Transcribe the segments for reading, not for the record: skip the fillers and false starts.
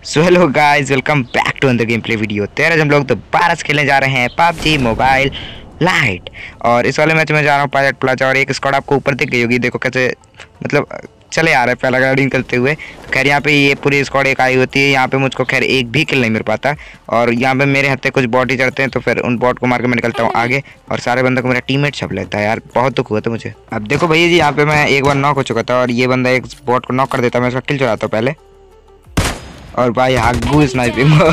So hello guys, welcome back to अंदर game play video. तेरह हम लोग दोबारा से खेलने जा रहे हैं पबजी मोबाइल लाइट। और इस वाले मैच में जा रहा हूँ पायलट प्लाजा। और एक स्क्वाड आपको ऊपर दिख गई होगी, देखो कैसे मतलब चले आ रहे हैं पैराग्लाइडिंग करते हुए। तो खैर यहाँ पे ये पूरी स्क्वाड एक आई होती है। यहाँ पे मुझको खैर एक भी किल नहीं मिल पाता। और यहाँ पे मेरे हत्थे कुछ बॉट ही चढ़ते हैं, तो फिर उन बॉट को मार के मैं निकलता हूँ आगे। और सारे बंदों को मेरा टीममेट छप लेता है यार, बहुत दुख हुआ था मुझे। अब देखो भैया जी, यहाँ पे मैं एक बार नॉक हो चुका था और ये बंदा एक बॉट को नॉक कर देता, मैं उसका किल चुराता हूँ पहले। और भाई हागू स्नाइपिंग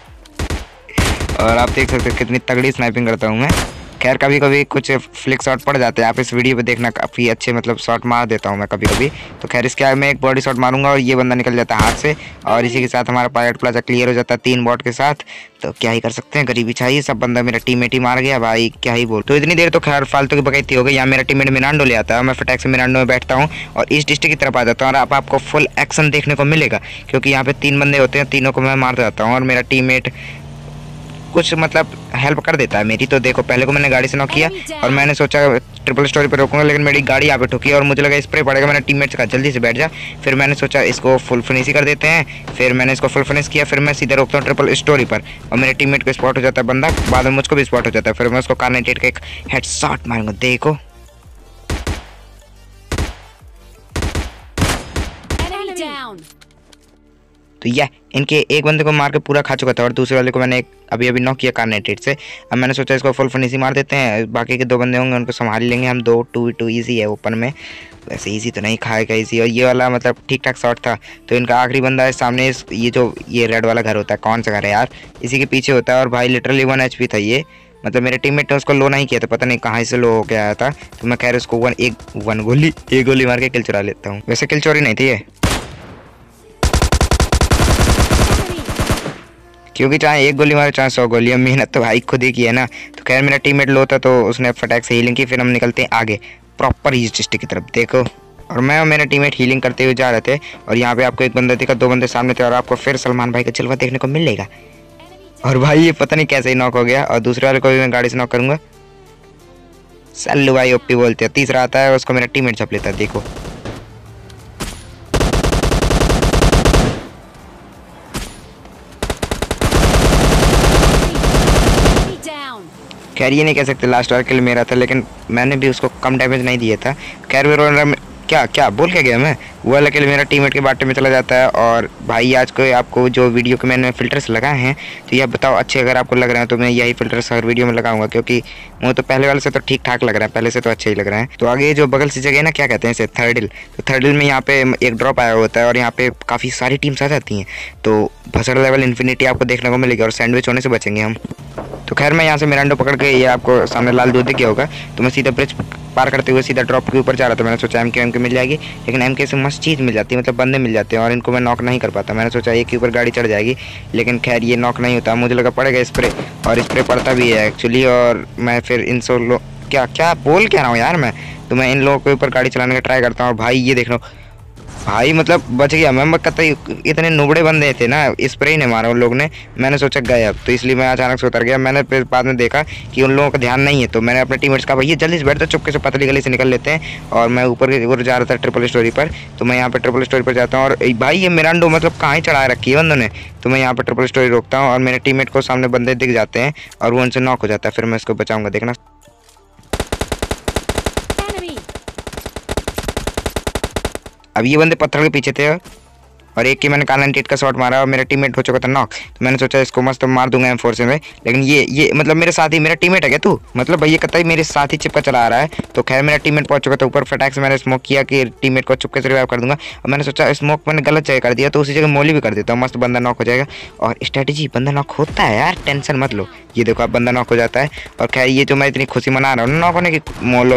और आप देख सकते हैं कितनी तगड़ी स्नाइपिंग करता हूँ मैं। खैर कभी कभी कुछ फ्लिक शॉट पड़ जाते हैं, आप इस वीडियो पे देखना, काफ़ी अच्छे मतलब शॉट मार देता हूँ मैं कभी कभी। तो खैर इसके आगे मैं एक बॉडी शॉट मारूंगा और ये बंदा निकल जाता है हाथ से। और इसी के साथ हमारा पायलट प्लाजा क्लियर हो जाता है 3 बॉट के साथ। तो क्या ही कर सकते हैं, गरीबी चाहिए। सब बंदा मेरा टीममेट ही मार गया भाई, क्या ही बोल। तो इतनी देर तो खैर फालतू की बकैती हो गई। यहाँ मेरा टीममेट मिरांडो ले आता है, मैं फटाक से मिरांडो में बैठता हूँ और इस डिस्ट्रिक्ट की तरफ आ जाता हूँ। और आपको फुल एक्शन देखने को मिलेगा, क्योंकि यहाँ पे 3 बंदे होते हैं, तीनों को मैं मार जाता हूँ। और मेरा टीममेट कुछ मतलब हेल्प कर देता है मेरी। तो देखो पहले को मैंने गाड़ी से नॉक किया और मैंने सोचा ट्रिपल स्टोरी पे रोकूंगा, लेकिन मेरी गाड़ी यहाँ पे ठुकी और मुझे लगा स्प्रे पड़ेगा। मैंने टीममेट से कहा जल्दी से बैठ जा। फिर मैंने सोचा इसको फुल फिनिश ही कर देते हैं। फिर मैंने इसको फुल फिनिश किया। फिर मैं सीधे रोकता हूँ ट्रिपल स्टोरी पर और मेरे टीममेट को स्पॉट हो जाता है बंदा। बाद में मुझको भी स्पॉट हो जाता है। फिर मैं उसको कार 98 का एक हेडशॉट मारूंगा। देखो तो यह इनके एक बंदे को मार के पूरा खा चुका था और दूसरे वाले को मैंने अभी अभी नॉक किया कार 98 से। अब मैंने सोचा इसको फुल फिनिश मार देते हैं, बाकी के 2 बंदे होंगे उनको संभाल लेंगे हम। 2-2 ईजी है ओपन में, वैसे ईजी तो नहीं खाएगा ईजी। और ये वाला मतलब ठीक ठाक शॉट था। तो इनका आखिरी बंदा है सामने, ये रेड वाला घर होता है, कौन सा घर है यार, इसी के पीछे होता है। और भाई लिटरली 1 HP था ये, मतलब मेरे टीममेट ने उसको लो नहीं किया था, पता नहीं कहाँ से लो हो गया था। तो मैं कह रहा उसको एक गोली मार के किल चुरा लेता हूँ। वैसे किल चोरी नहीं थी ये, क्योंकि चाहे एक गोली मारे चाहे 100 गोली, मेहनत तो भाई खुद ही की है ना। तो खैर मेरा टीममेट लो था तो उसने फटाक से हीलिंग की। फिर हम निकलते हैं आगे प्रॉपर ईस्ट डिस्ट्रिक्ट की तरफ। देखो और मैं और मेरा टीममेट हीलिंग करते हुए जा रहे थे और यहाँ पे आपको एक बंदा दिखा, 2 बंदे सामने थे और आपको फिर सलमान भाई का जलवा देखने को मिलेगा। और भाई ये पता नहीं कैसे ही नॉक हो गया। और दूसरे वाले को भी मैं गाड़ी से नॉक करूंगा। सल्लू भाई ओपी बोलते हैं। तीसरा आता है, उसको मेरा टीममेट छप लेता है। देखो खैर ये नहीं कह सकते लास्ट वाला किल मेरा था, लेकिन मैंने भी उसको कम डैमेज नहीं दिया था। खैर क्या बोल के गया मैं, वो वाला किल मेरा टीममेट के बाटे में चला जाता है। और भाई आज को आपको जो वीडियो के मैंने फिल्टर्स लगाए हैं, तो ये बताओ अच्छे अगर आपको लग रहे हैं तो मैं यही फिल्टर्स हर वीडियो में लगाऊंगा, क्योंकि वो तो पहले वाले से तो ठीक ठाक लग रहा है, पहले से तो अच्छे ही लग रहे हैं। तो आगे जो बगल से जगह है ना, क्या कहते हैं इसे, थर्डिल। तो थर्डिल में यहाँ पे एक ड्रॉप आया होता है और यहाँ पे काफ़ी सारी टीम्स आ जाती हैं। तो भसड़ लेवल इन्फिनिटी आपको देखने को मिलेगी और सैंडविच होने से बचेंगे हम। तो खैर मैं यहाँ से मिरांडो पकड़ के, ये आपको सामने लाल दूध दिख गया होगा, तो मैं सीधा ब्रिज पार करते हुए सीधा ड्रॉप के ऊपर जा रहा था। मैंने सोचा MK मिल जाएगी, लेकिन MK से मस्त चीज़ मिल जाती है, मतलब बंदे मिल जाते हैं और इनको मैं नॉक नहीं कर पाता। मैंने सोचा एक के ऊपर गाड़ी चढ़ जाएगी, लेकिन खैर ये नॉक नहीं होता। मुझे लगा पड़ेगा स्प्रे, और स्प्रे पड़ता भी है एक्चुअली। और मैं फिर इन सब क्या बोल क्या रहा हूँ यार मैं। तो मैं इन लोगों के ऊपर गाड़ी चलाने का ट्राई करता हूँ और भाई ये देख लो भाई, मतलब बच गया मैं। कतई इतने नुबड़े बंदे थे ना, स्प्रे ही नहीं मारा उन लोगों ने। मैंने सोचा गए अब, तो इसलिए मैं अचानक से उतर गया। मैंने फिर बाद में देखा कि उन लोगों का ध्यान नहीं है, तो मैंने अपने टीममेट्स का भैया जल्दी से बैठता, चुपके से पतली गली से निकल लेते हैं। और मैं ऊपर जा रहा था ट्रिपल स्टोरी पर, तो मैं यहाँ पर ट्रिपल स्टोरी पर जाता हूँ। और भाई ये मिरांडो मतलब कहाँ ही चढ़ा रखी है बंदों ने। तो मैं यहाँ पर ट्रिपल स्टोरी रोकता हूँ और मेरे टीममेट को सामने बंदे दिख जाते हैं और वो उनसे नॉक हो जाता है। फिर मैं इसको बचाऊंगा, देखना। अब ये बंदे पत्थर के पीछे थे और एक की मैंने कार 98 का शॉट मारा और मेरा टीममेट हो चुका था नॉक। तो मैंने सोचा इसको मस्त मार दूंगा M4 से में, लेकिन ये मतलब मेरे साथ ही, मेरा टीममेट है क्या तू, मतलब भैया कतई मेरे साथ ही चिपका चला आ रहा है। तो खैर मेरा टीममेट पहुंच चुका था ऊपर। फटाक से मैंने स्मोक किया कि टीममेट को चुपके से रिवाइव कर दूंगा। और मैंने सोचा स्मोक मैंने गलत जगह कर दिया, तो उसी जगह मोली भी कर देता हूँ, मस्त बंदा नॉक हो जाएगा। और स्ट्रेटेजी बंदा नॉक होता है यार, टेंशन मत लो। ये देखो अब बंदा नॉक हो जाता है। और खैर ये जो मैं इतनी खुशी मना रहा हूँ नॉक होने की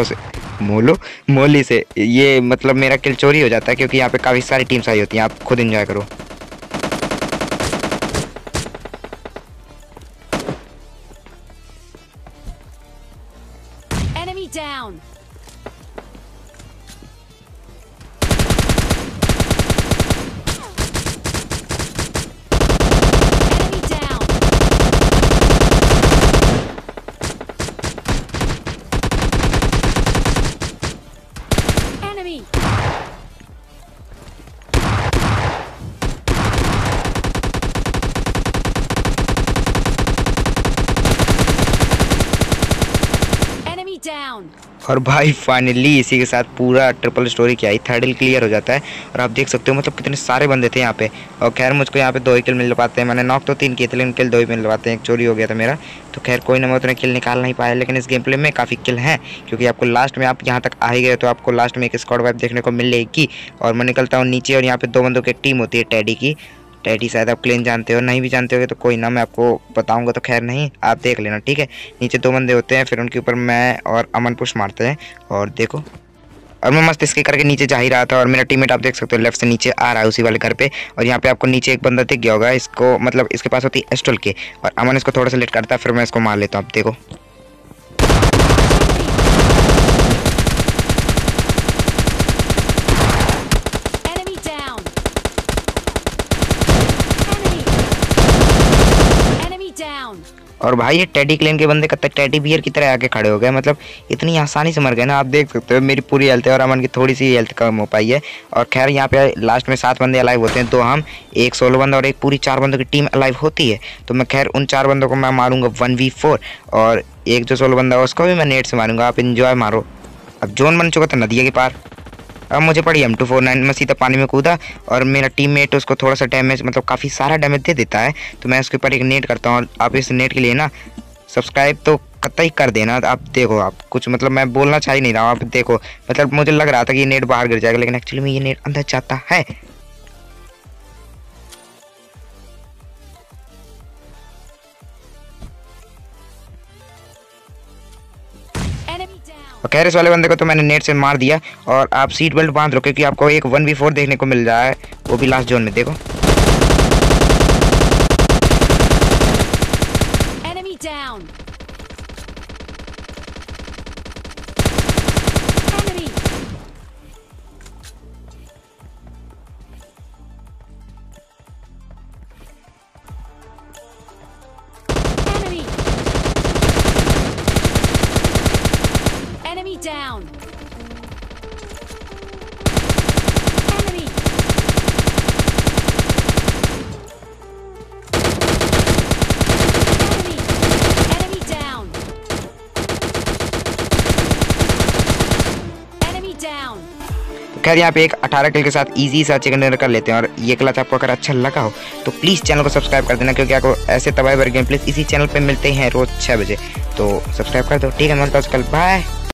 मोली से, ये मतलब मेरा किल चोरी हो जाता है, क्योंकि यहाँ पे काफ़ी सारी टीम्स आई होती हैं। आप खुद एंजॉय करो। Enemy down. Enemy down. Enemy. और भाई फाइनली इसी के साथ पूरा ट्रिपल स्टोरी किया ही, थर्ड हिल क्लियर हो जाता है। और आप देख सकते हो मतलब कितने सारे बंदे थे यहाँ पे। और खैर मुझको यहाँ पे 2 ही किल मिल पाते हैं, मैंने नॉक तो 3 किए थे लेकिन किल 2 ही मिल पाते हैं, एक चोरी हो गया था मेरा। तो खैर कोई ना, मैं उतने किल निकाल नहीं पाया, लेकिन इस गेम प्ले में काफ़ी किल हैं क्योंकि आपको लास्ट में, आप यहाँ तक आ ही गए तो आपको लास्ट में एक स्क्वाड वाइप देखने को मिलेगी। और मैं निकलता हूँ नीचे और यहाँ पे 2 बंदों की टीम होती है टेडी की। टेडी शायद आप क्लेन जानते हो, नहीं भी जानते होगे तो कोई ना, मैं आपको बताऊंगा तो खैर नहीं, आप देख लेना ठीक है। नीचे 2 बंदे होते हैं, फिर उनके ऊपर मैं और अमन पुश मारते हैं। और देखो, और मैं मस्त इसके करके नीचे जा ही रहा था और मेरा टीममेट आप देख सकते हो लेफ्ट से नीचे आ रहा है उसी वाले घर पे। और यहाँ पे आपको नीचे एक बंदा दिख गया होगा, इसको मतलब इसके पास होती है एस्ट्रल के, और अमन इसको थोड़ा सा लेट करता है, फिर मैं इसको मार लेता हूँ। आप देखो Enemy down. Enemy. Enemy down. और भाई ये टेडी क्लेन के बंदे कब तक टेडी बियर की तरह आके खड़े हो गए, मतलब इतनी आसानी से मर गए ना। आप देख सकते हो मेरी पूरी हेल्थ है और अमन की थोड़ी सी हेल्थ कम हो पाई है। और खैर यहाँ पे लास्ट में 7 बंदे अलाइव होते हैं, 2 हम, एक सोलो बंदा और एक पूरी 4 बंदों की टीम अलाइव होती है। तो मैं खैर उन 4 बंदों को मैं मारूंगा 1v4, और एक जो सोलो बंदा है उसको भी मैं नेट से मारूंगा। आप इंजॉय मारो। अब जोन बन चुका था नदिया के पार, अब मुझे पड़ी M249, मैं सीधा पानी में कूदा और मेरा टीममेट उसको थोड़ा सा डैमेज, मतलब काफ़ी सारा डैमेज दे देता है। तो मैं उसके ऊपर एक नेट करता हूँ। आप इस नेट के लिए ना सब्सक्राइब तो कतई कर देना। आप देखो, आप कुछ मतलब मैं बोलना चाह ही नहीं रहा हूँ, आप देखो मतलब मुझे लग रहा था कि ये नेट बाहर गिर जाएगा, लेकिन एक्चुअली में ये नेट अंदर जाता है। और खैर इस वाले बंदे को तो मैंने नेट से मार दिया। और आप सीट बेल्ट बांध लो क्योंकि आपको एक 1v4 देखने को मिल रहा है, वो भी लास्ट जोन में। देखो Enemy down. Enemy. Enemy. Enemy down. Enemy. Enemy. Enemy down. Enemy down. खैर यहाँ पे एक 18 किल के साथ इजी सा चिकन डिनर कर लेते हैं। और ये क्लच आपको अगर अच्छा लगा हो तो प्लीज़ चैनल को सब्सक्राइब कर देना, क्योंकि आपको ऐसे तबाही भरे गेम प्लीज इसी चैनल पे मिलते हैं रोज़ 6 बजे। तो सब्सक्राइब कर दो, ठीक है। मिलता हूँ कल, बाय।